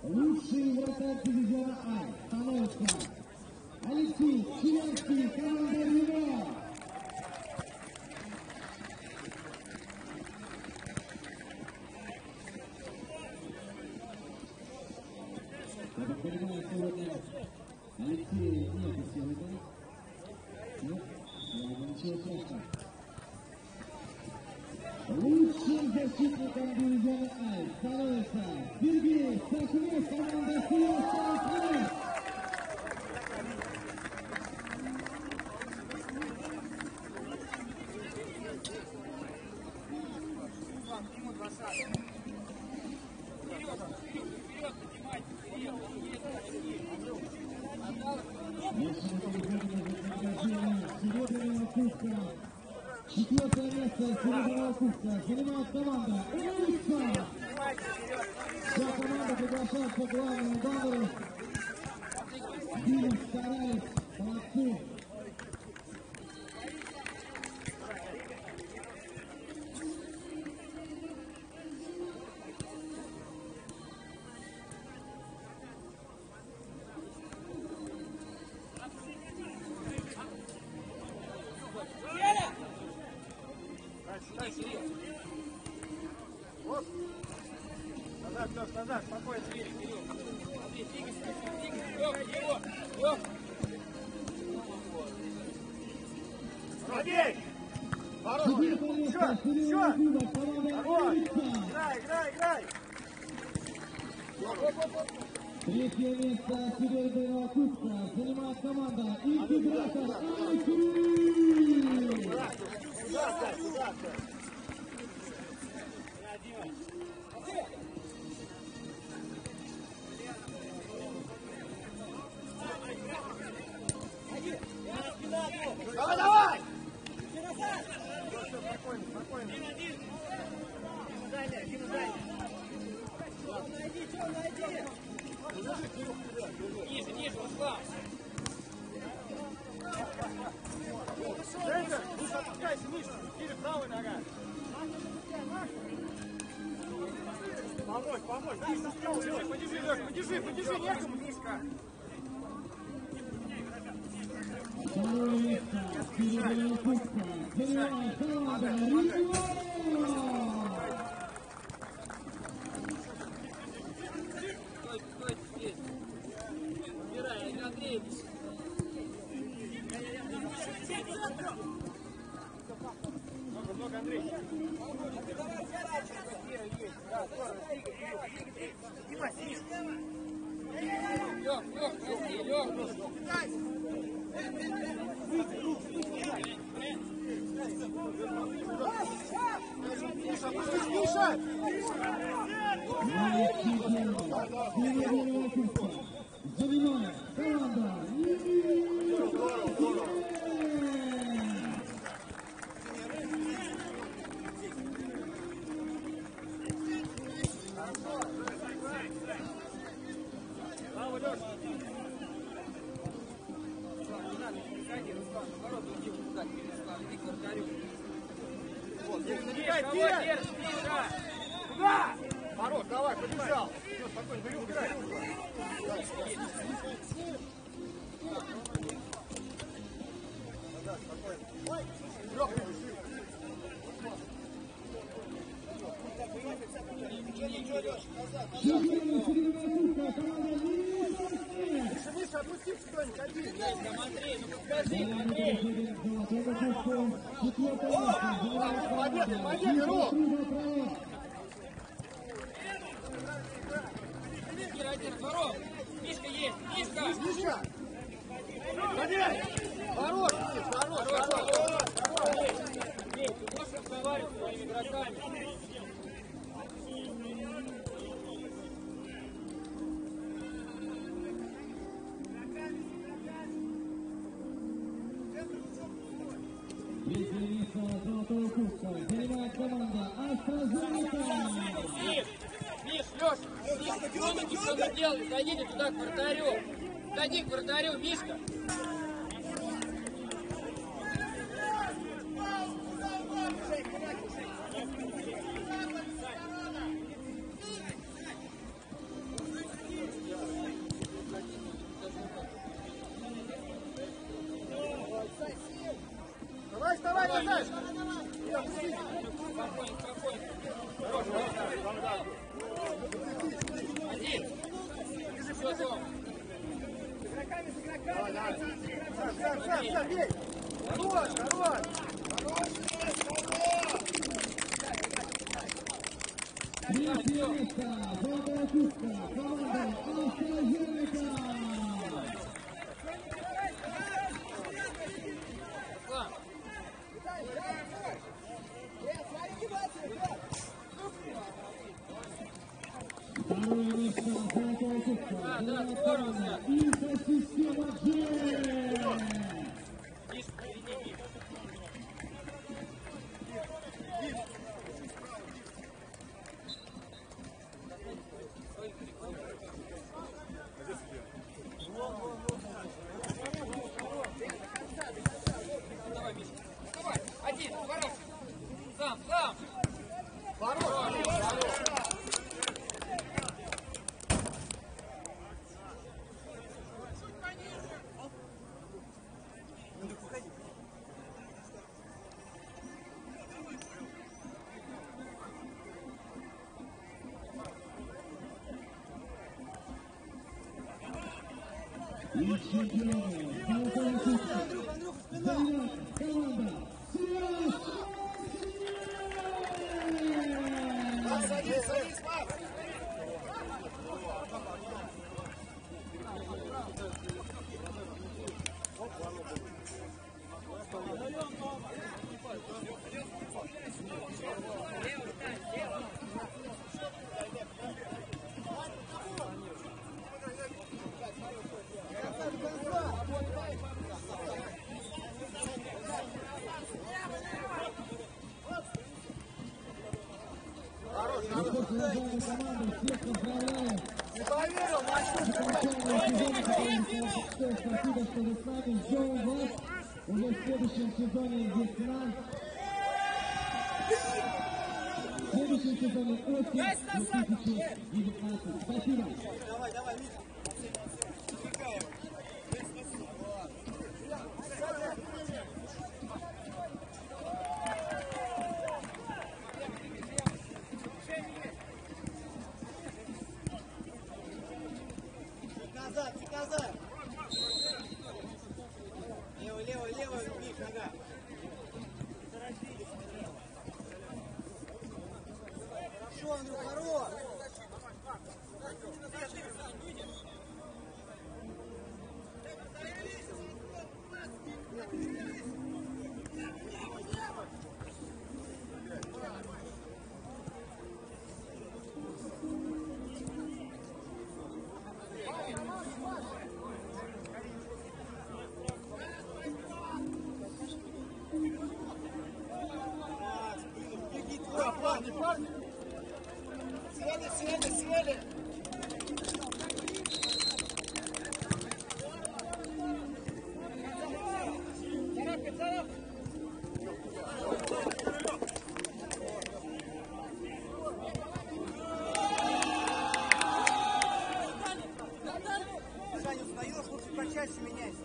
Лучший вратарь дивизиона А становится Алексей Челянский, команда «Рено». Я так понимаю, сегодня Алексей не посел это. Ну, ничего страшного. Лучшим защитником дивизиона А становится Сергей Сахнев, команда «Сахнев». Серебряного кубка. Четвертое место серебряного кубка занимает команда «Улица». Вся команда приглашает по главному баннеру. Бились, старались, молодцы. Назад, спокойно, Кирилл. Смотри, двигайся, его. Молодец! Играй! Третье место серебряного кубка занимает команда «Интегратор Айкрин». Куда? Давай! Спокойно. Найди. Ниже, Руслан. Центр, не опускайся ниже. Кири, правая нога. Помочь. Подержи, Лёш, некому, низко. Второе место серебряного кубка занимает команда «Рено». Стой здесь. Убирай, нагрейтесь. Много, Андрей. Серебряного кубка занимает команда Куда? Ворот, давай, побежал. Все, спокойно, бери, убирай. Миша, опусти что-нибудь, один. Смотри, ну подожди. Победа, Ром! Ворот! Мишка есть! Мишка! Победа! Ворот! Ты можешь разговаривать с своими игроками? Третье место золотого кубка занимает команда «AstraZeneca». Миш, Леша, Тёмыки что-то делает, зайдите туда к вратарю. Зайди к вратарю, Мишка. Хорош, хорош! Третье место. Золотая кубка. Команда AstraZeneca. Второе место. Золотая кубка. Команда Инфосистема G. Давай, Миша. Давай, один, хорош. Сам. Хорош. И чемпионы. Золотая кубка. Занимает команда Сиас. Садись, Макс! Поздравляем команду, всех поздравляем. Не поверил, Спасибо, что вы с нами. Ждем вас уже в следующем сезоне весна. В следующем сезоне осень 2019. Спасибо. Давай, Миша. Чуть назад. Левый, Миш, нога. Хорошо, Андрюх, хорош. Парни. Сели. Царапка. Саня, устаешь, лучше почаще меняйся.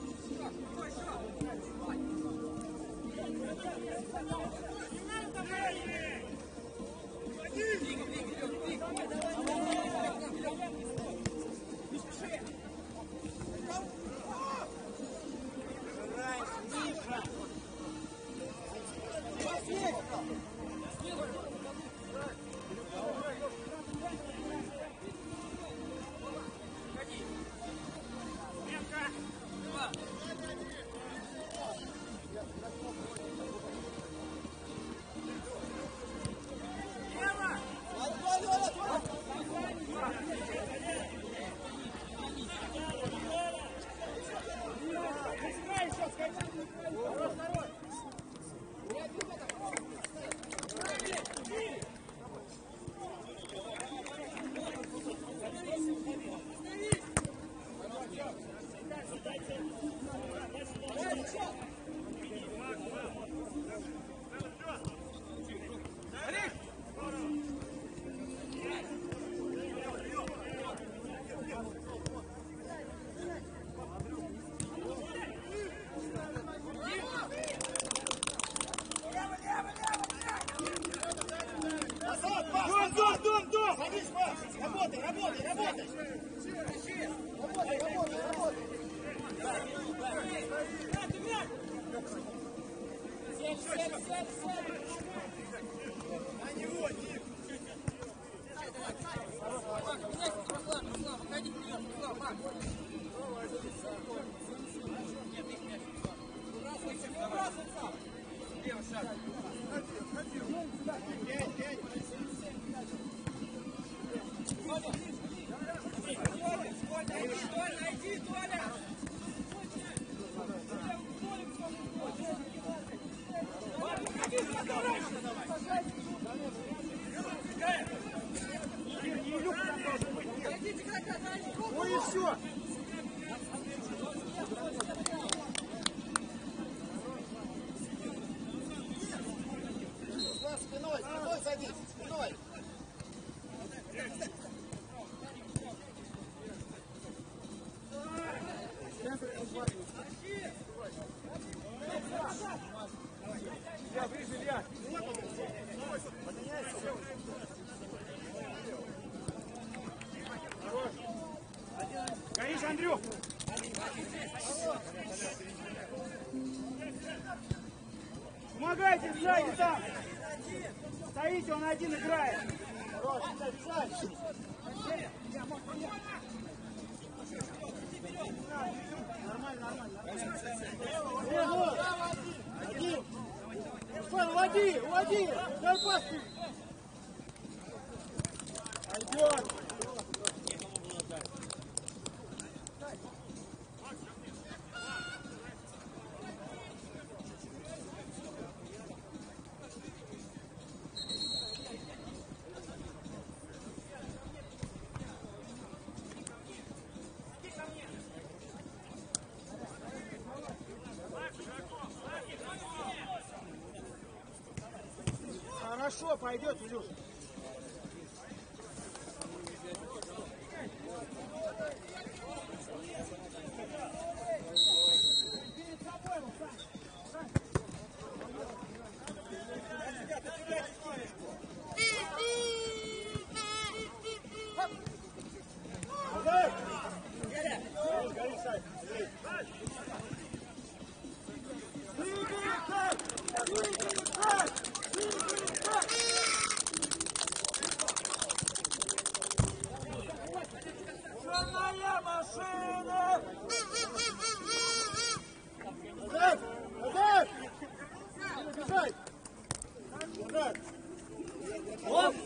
Дом! Садись, Макс! Работай! Работай! Ну и все. Спиной, спиной садись, спиной. Горишь, Андрюх! Помогайте сзади там! Стоите, он один играет! Один. Уводи, уводи. Дай пас. Пойдет. Хорошо, пойдет, Илюш. Черная машина! Назад! Назад! Бежай! Назад! Оп!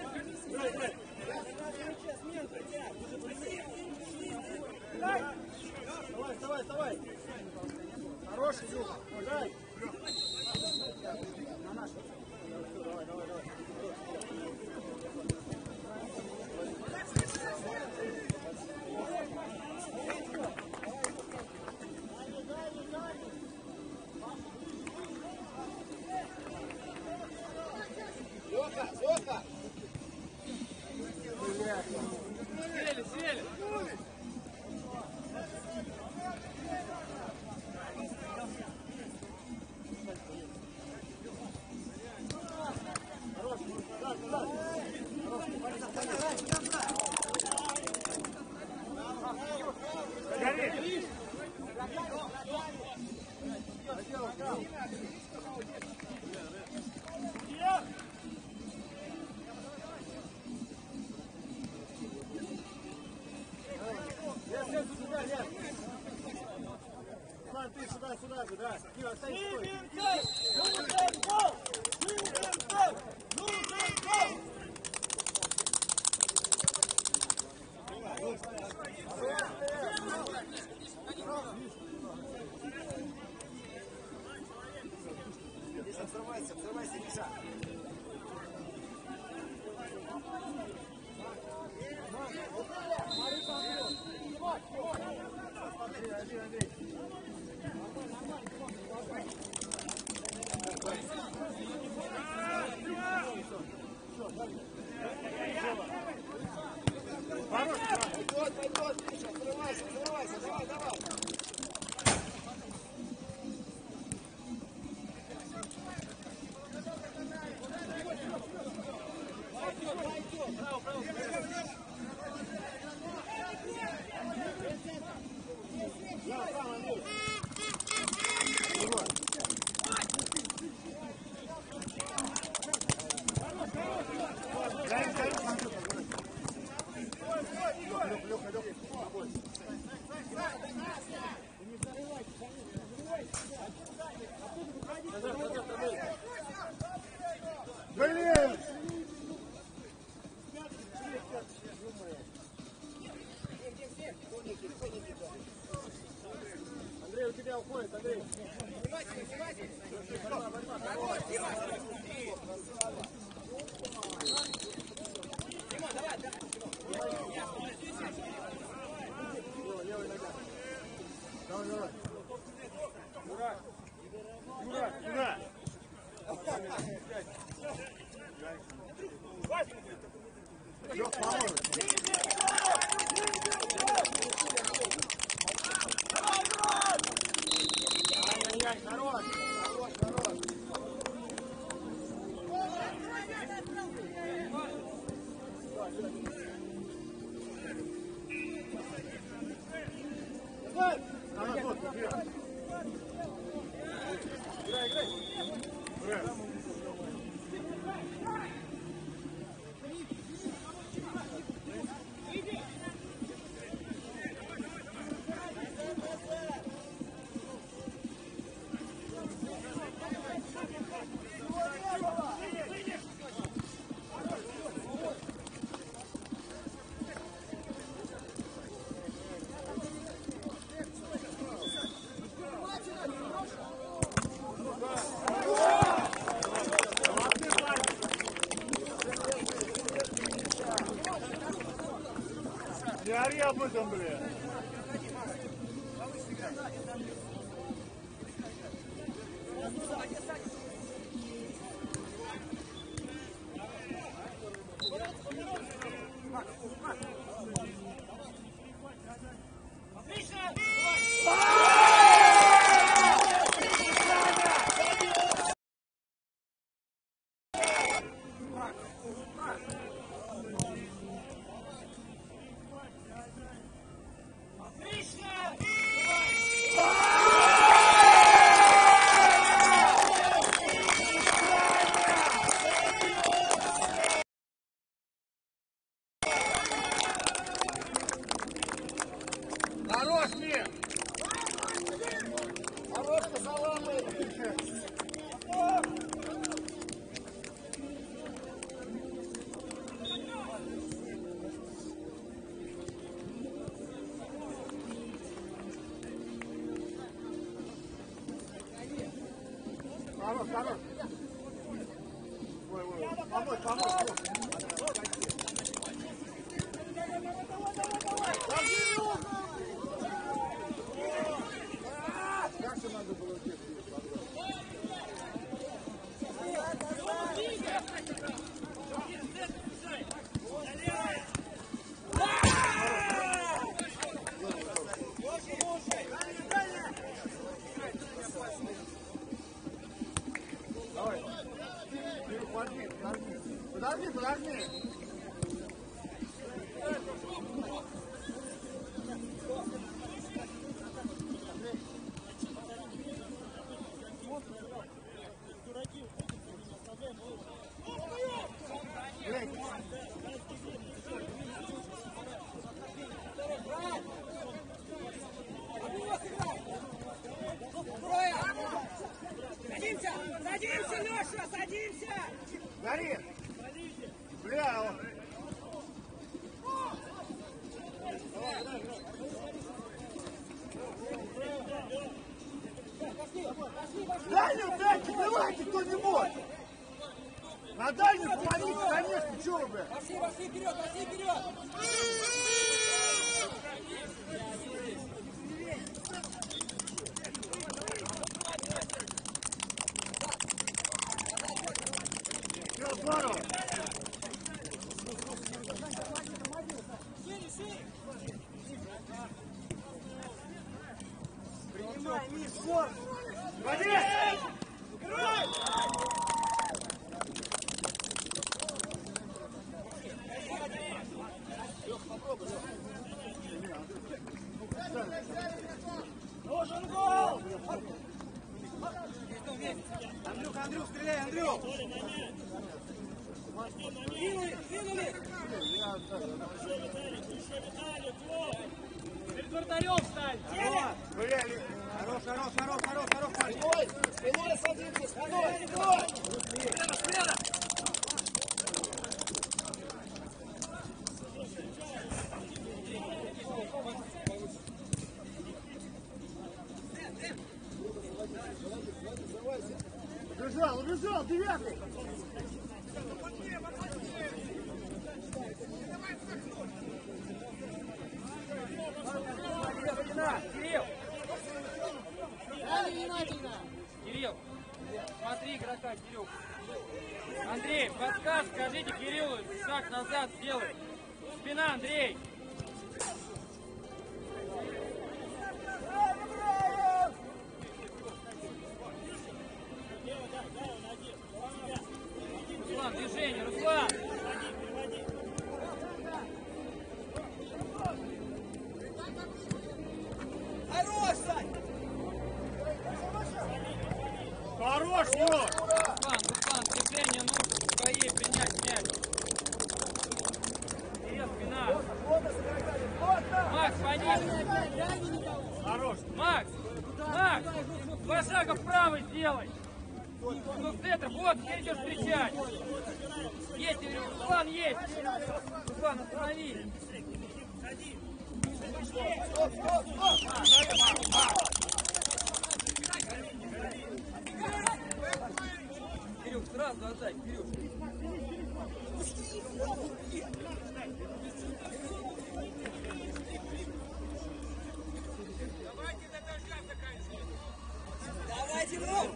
Давай, давай, давай! Хороший, Илюха! Бежай! Давай, давай, давай! Лёха, Лёха! Сели, сели. Гори! Ты сюда, сюда же, да. Дима, оставь стой. Нужен гол! Нужен гол! Нужен гол! Взрывайся, взрывайся, Миша. Андрей, Андрей. Пойдет, пойдет, Миша, взрывайся, взрывайся, давай, давай. Андрей уходит, Андрей. Внимательно, внимательно. Хорош, Дима. Дима, давай, давай. Левая нога. Давай, давай. Юра. Юра, Юра. Лёх, поможет. Хорош, хорош, хорош. Давай! Играй, играй! Не ори об этом, бля. Хорош, Мир! Хорош, саламы! Хорош, хорош! Ой, ой, помочь, помочь! Как же надо было здесь? Давай. Подожди, подожди. Подожди, подожди. Садимся! Садимся, Леша! Садимся! Гори! Бля! Дальнюю дайте, давайте кто-нибудь! На дальнюю помогите, конечно, чего вы, бля? Пошли, пошли вперед, пошли вперед! Все, здорово! Принимай, Миш, спорт! Води! Нужен гол! Андрюх, стреляй, Андрюх! Двинули, двинули! Перед вратарем встань! Бля, Хорош, хорош, хорош, хорош, хорош! Спиной, спиной садимся, спиной, спиной! Смело, смело! побежал, 9-й. Кирилл! Кирилл, смотри игрока, Кирилл. Андрей, подсказ, скажите Кириллу, шаг назад сделай. Спина, Андрей. Руслан, движение, Руслан. Хорош, Сань! Хорош, Лёш! Руслан, движение нужно, своей принять мяч. Кирилл, спина. Макс, пониже. Хорош! Макс, два шага вправо сделай. Ну, с центра, вот, теперь идешь встречать. Есть, Руслан, есть. Руслан, останови. Кирюх, сразу отдай, Кирюх. Давайте, Ром!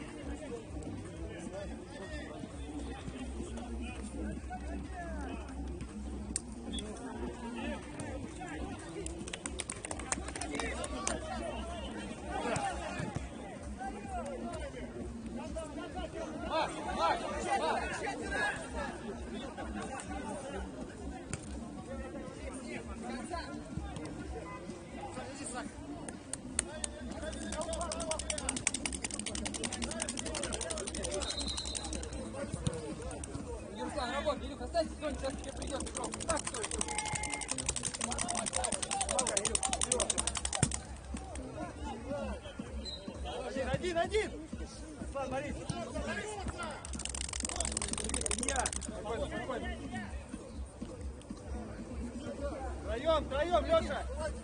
Руслан, работай, Илюх, останься, Соня, сейчас тебе придет игрок. Так, стой. Один! Руслан, Борис! Спокойно. Втроем, Леша!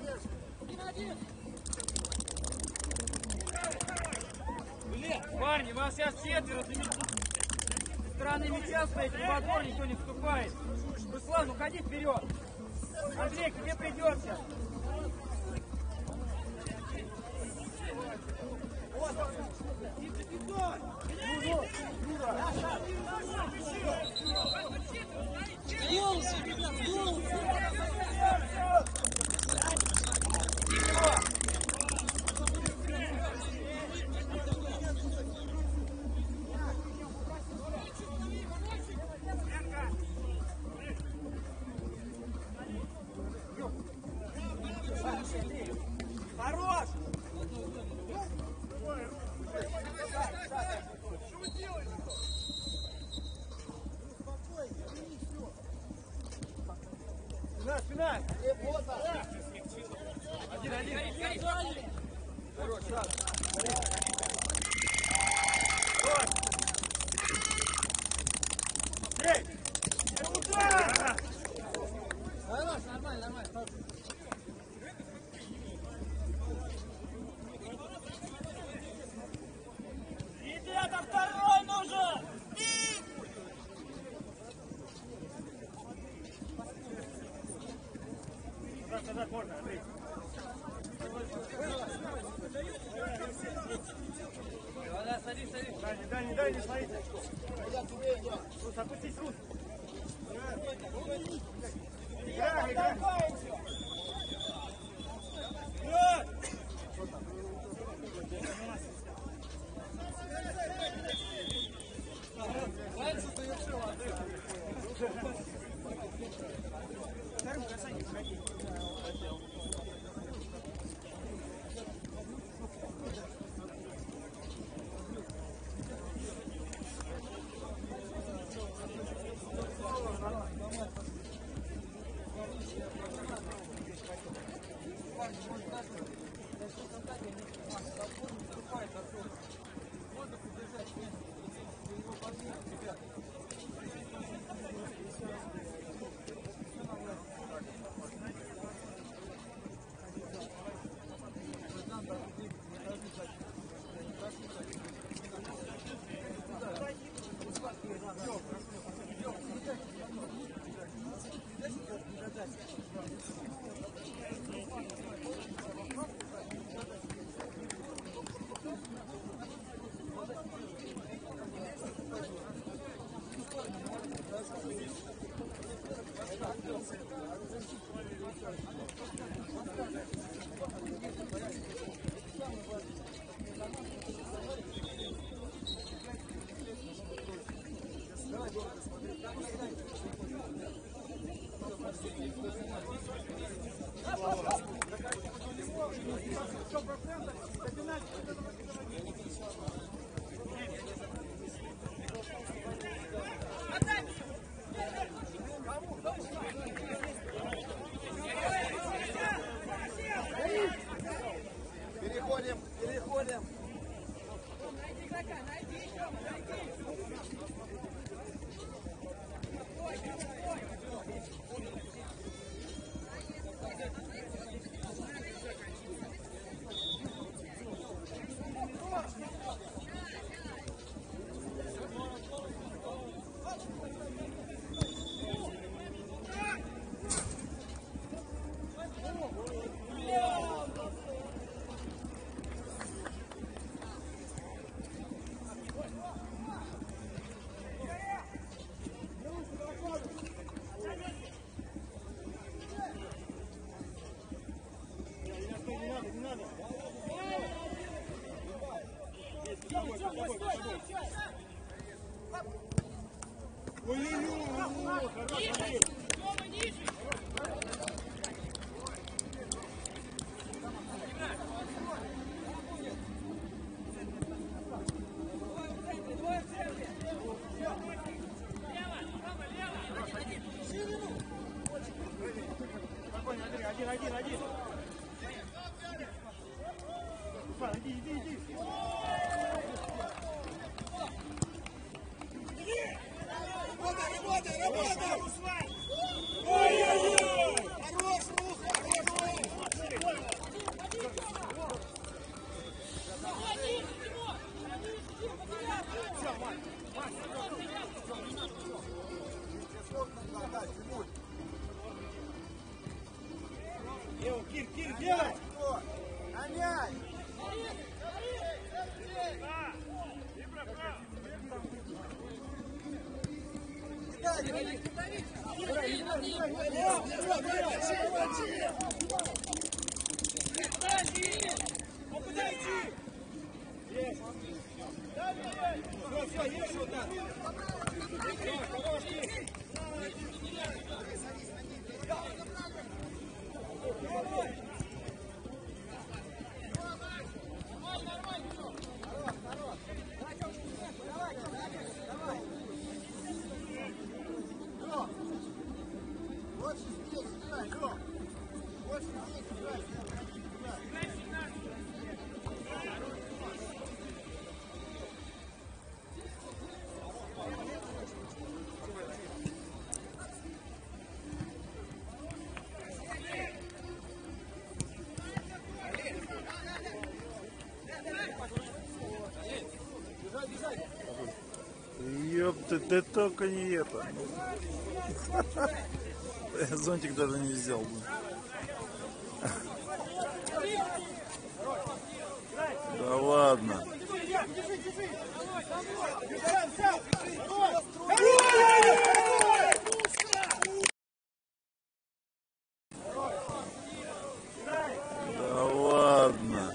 Парни, вас сейчас четверо. С стороны мяча стоите, в подбор никто не вступает. Руслан, уходи вперед. Андрей, к тебе придется. Хорош! Спина! Один. Хорош, сразу. Эй! Удар! Хорош, нормально. Ребята, второй нужен! Назад можно, Андрей. Да, садись. Дальний, смотрите. Рус, опустись, Рус. Играй. Дальше совершил, Андрей. Вторым касанием сходи. Переходим, переходим. Кир, делай! Гоняй! Все, есть вот так. Ёпты, ты только не это. Зонтик даже не взял. Да ладно. Да ладно.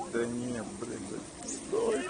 Да нет, блин, да. Стой.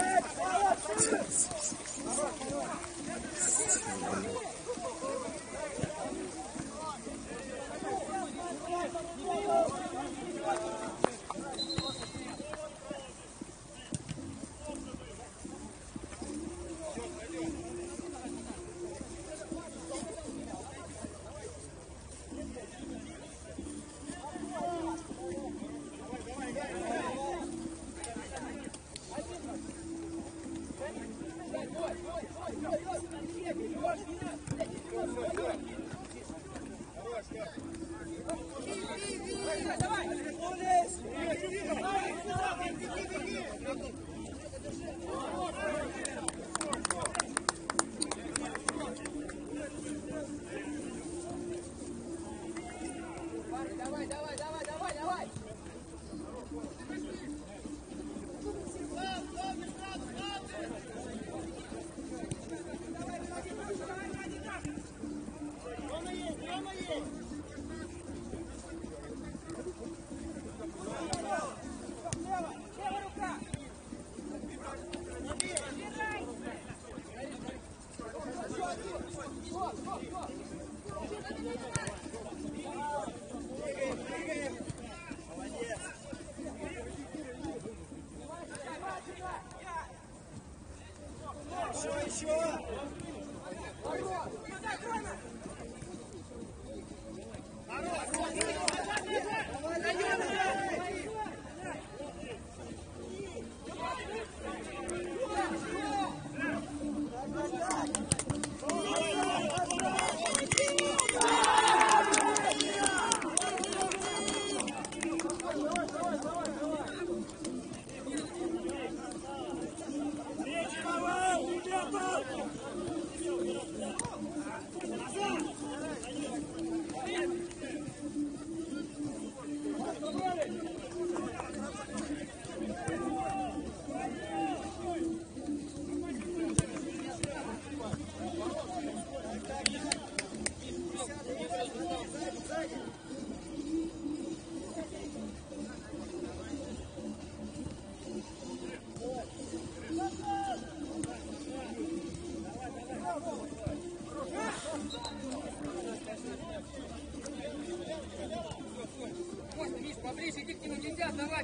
Поближе иди к нему, нельзя сдавать.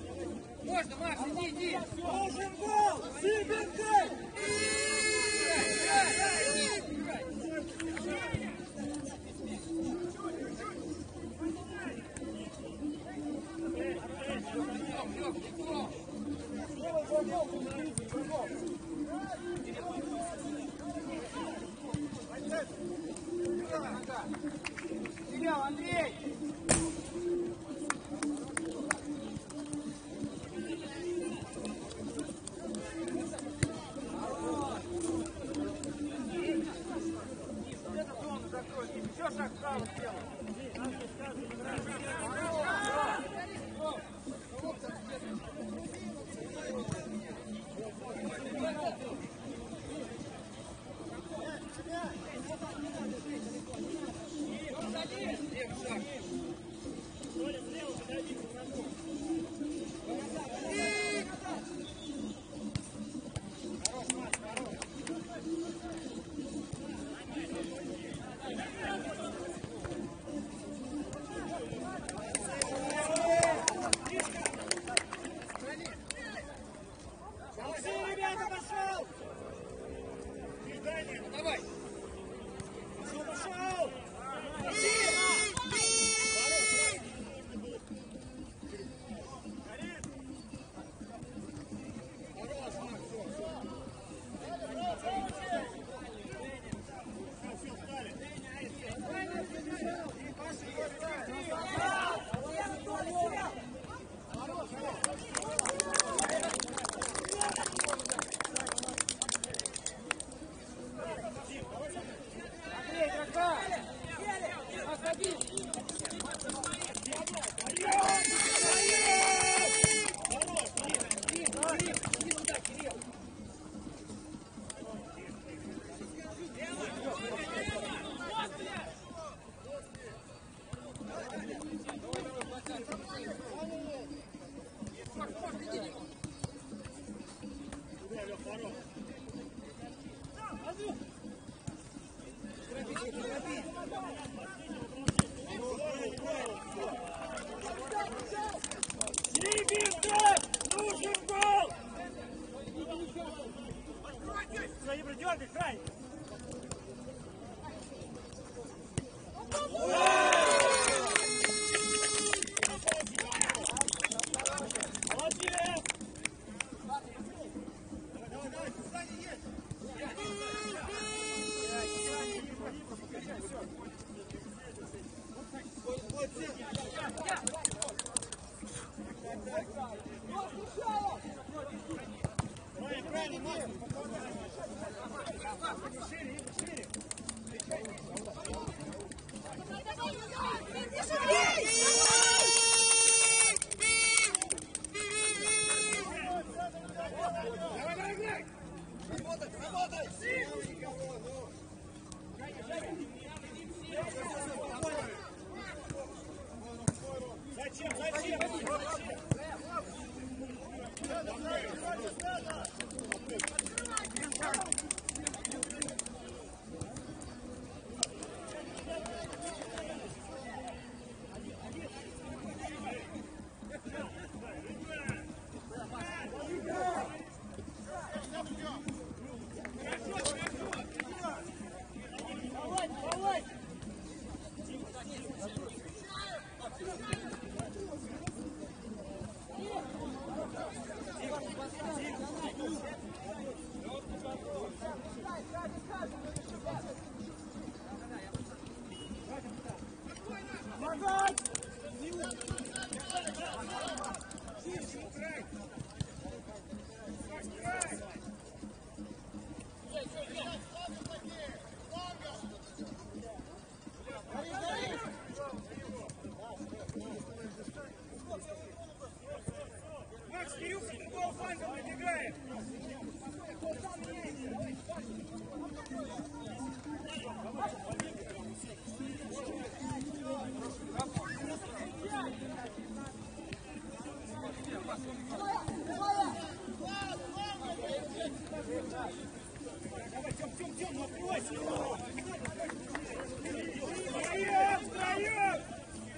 Можно, Макс, иди. Нужен гол! Сибирка! Андрей! Еще шаг вправо сделай. Левый шаг. Макс, Кирюха, с другого фланга выбегаем. Давай, Тём, открывайся. Втроем!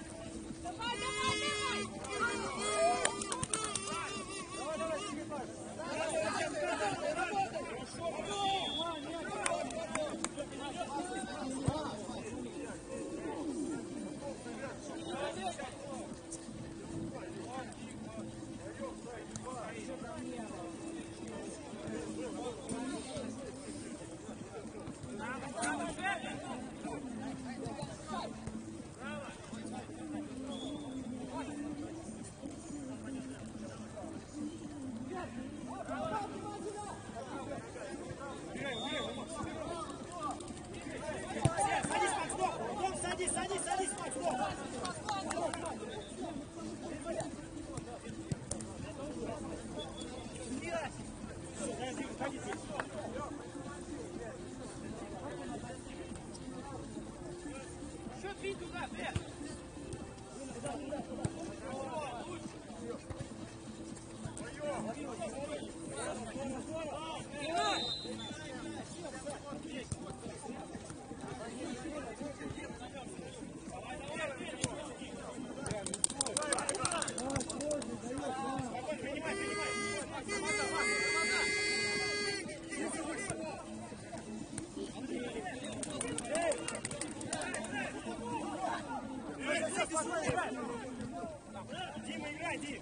Садись, Макс, Счет бить туда, блядь! Дима, играй, Дим!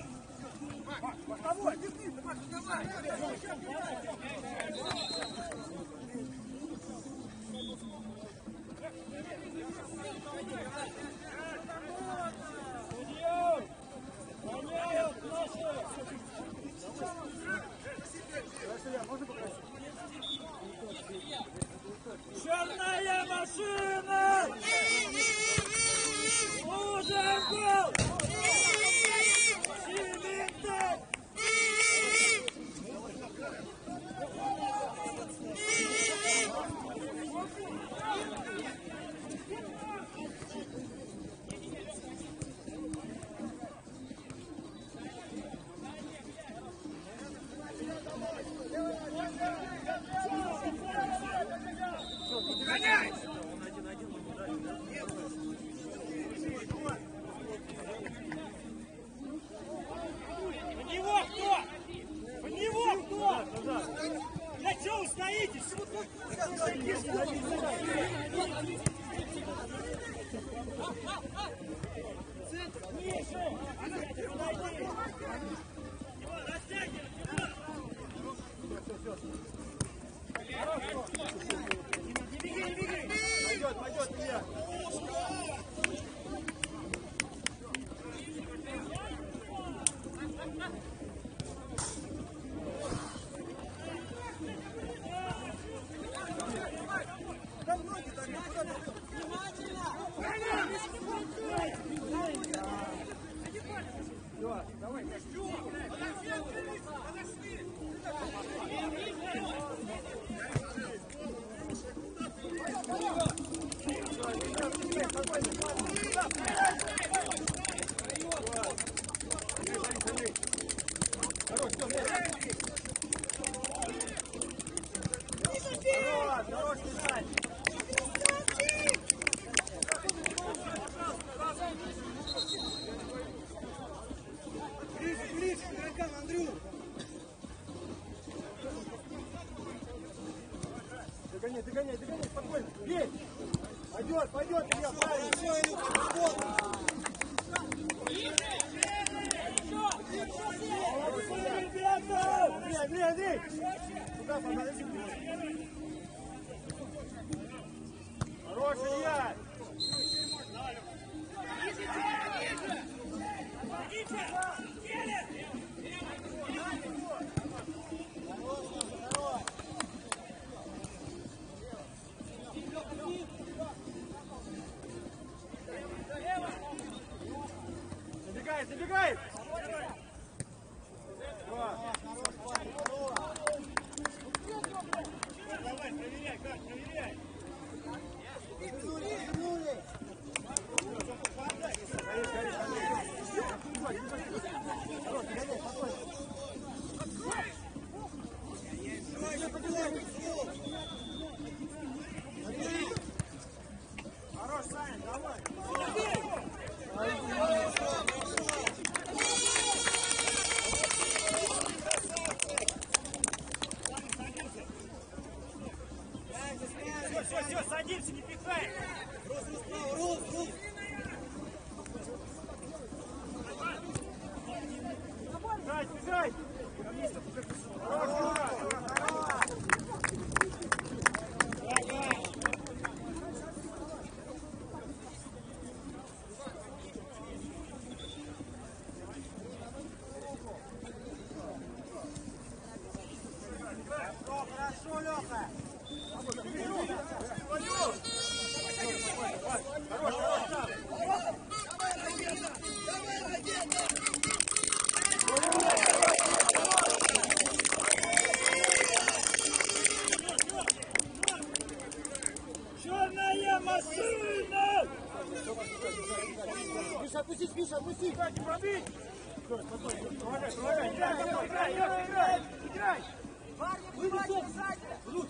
Черная машина! Уже гол! Симитов! Хорош, хорош, бежать. Ближе, к игрокам, Андрюх. Догоняй, спокойно. Бей! Пойдет, Илья, правильно. Андрей! Сюда, подожди. Хорош, Илья! Забегает! Давай, проверяй, как, проверяй. Хорош, Саня, давай! Все, садимся, не пихай. Бежать! Хорош, хорошо, Леха! Черная машина! Миша, опусти! Катя, пробить! Помогай, играй! Парни, внимание, сзади!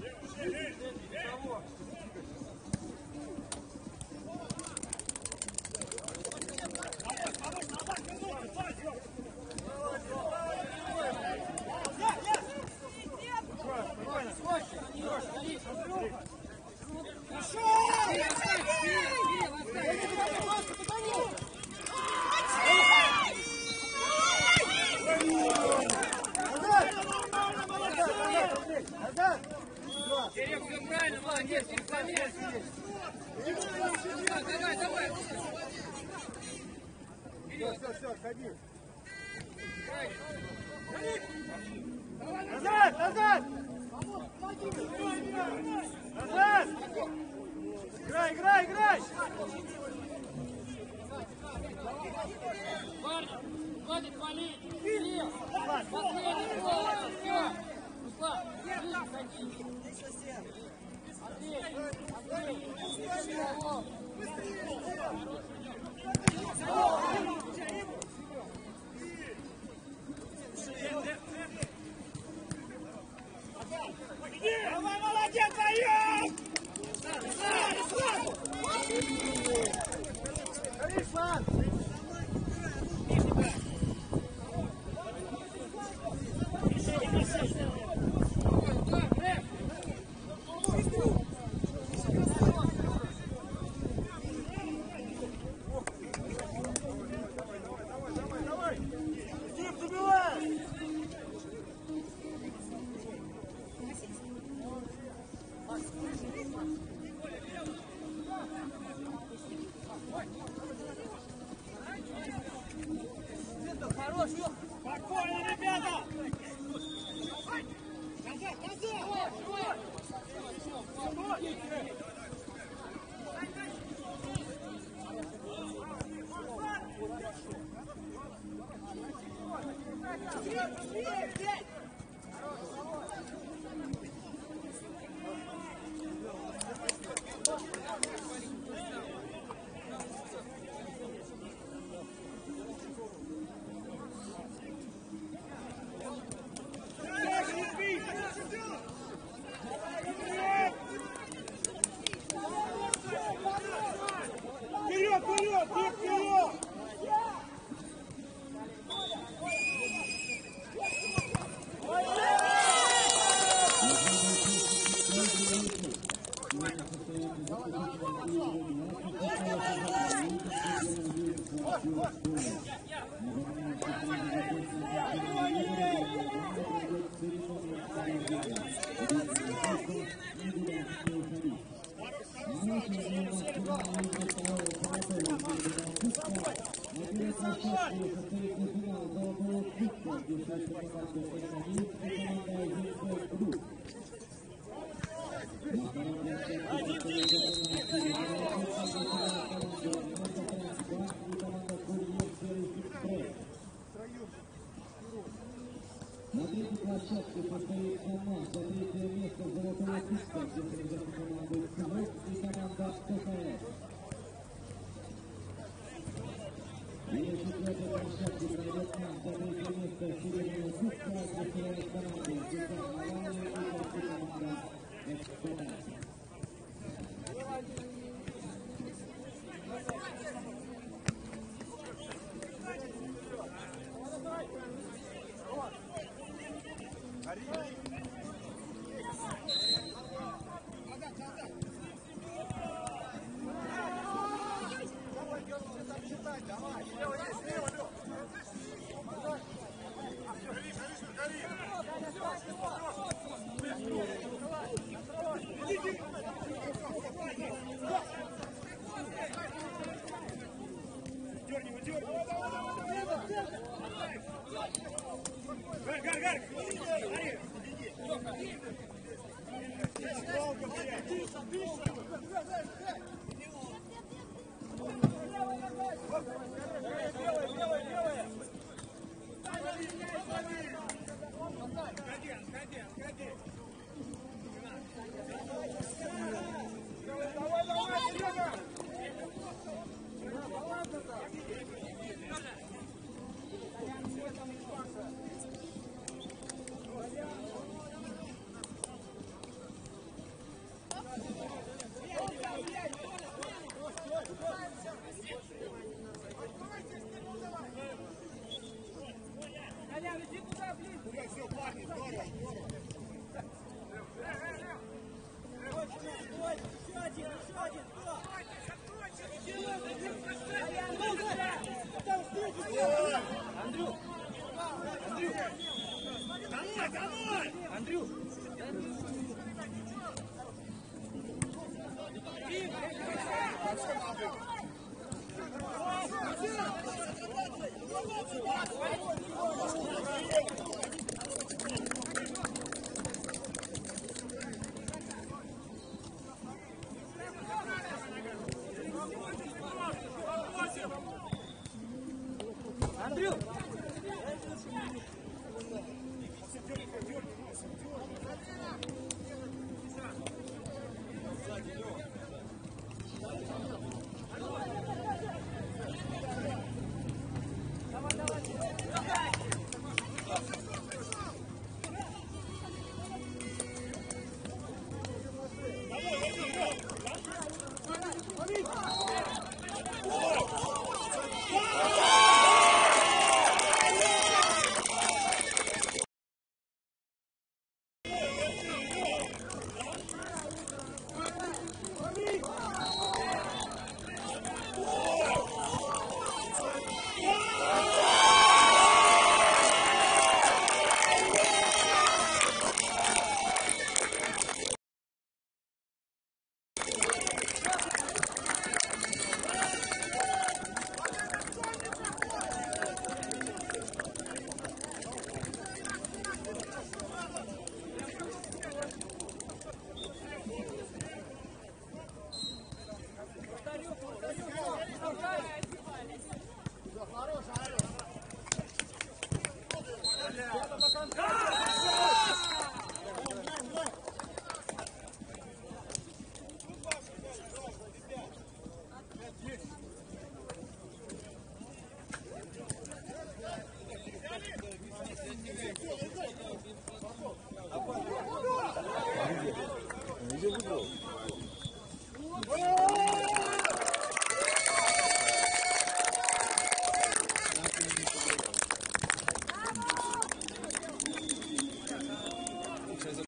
Серег, все правильно, молодец, молодец. Давай. Все, ходи. Назад! Играй! Парни, хватит палить. Серег, последний гол. Все. Руслан, ближе садись. Давай, молодец, даем! Руслан! Давай! Дим, забивай! Спокойно, ребята! На третьей площадке состоится матч за третье место золотого кубка, где соревнуются команды «Кубок» и команда «КХС». И на четвертой площадке пройдет матч за третье место серебряного кубка, где соревнуются команды «ЗК Малая» и команда «СКТ».